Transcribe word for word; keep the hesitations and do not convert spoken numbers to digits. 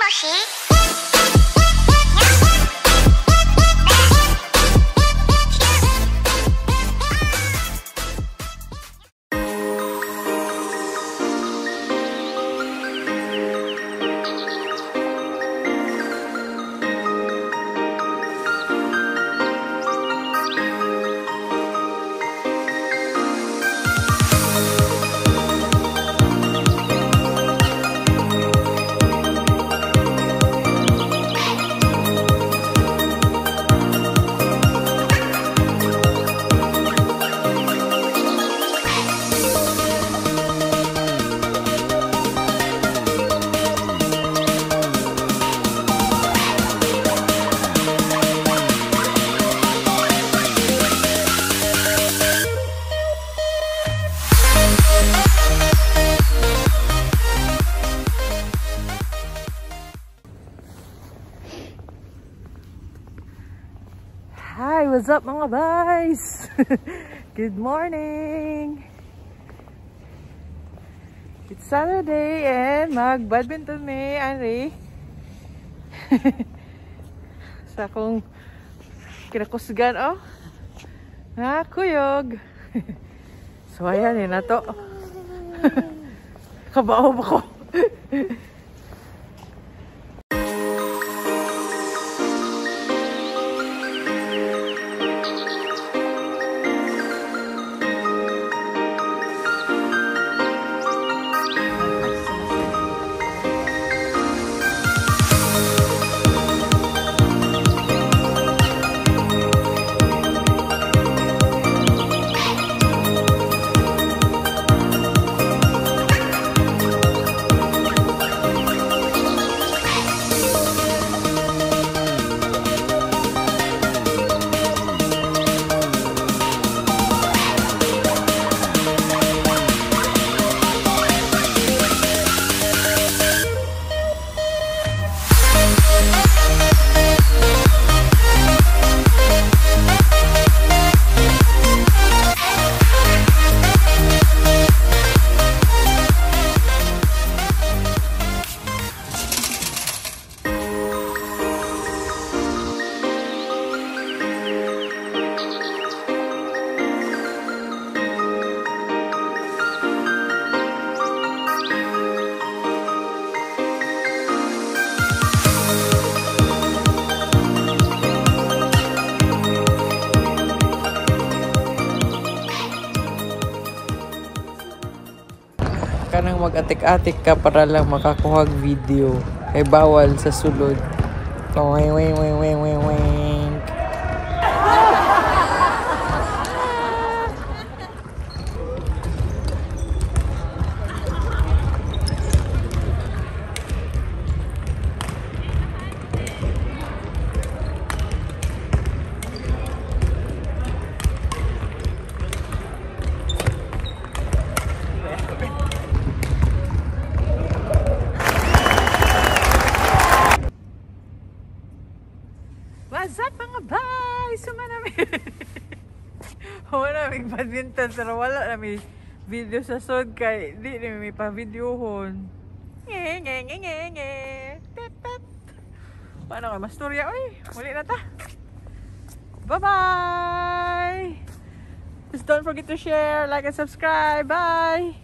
Hi, what's up mga guys? Good morning! It's Saturday and mag-badminton may Ari sa akong kinakusgan oh nga kuyog. So ayan eh na to. Kabaw ako. Kanang mag-atik-atik ka para lang makakuha video ay bawal sa sulod. Wing wing wing wing wing wing. What's up mga bay? Suma namin. Wala namin badminton pero wala namin video sa sod kay di namin pa-videohon. Nge nge nge nge nge. Pep pep. Paano ka masturya? Uy, muli na ta. Bye bye. Just don't forget to share, like and subscribe. Bye.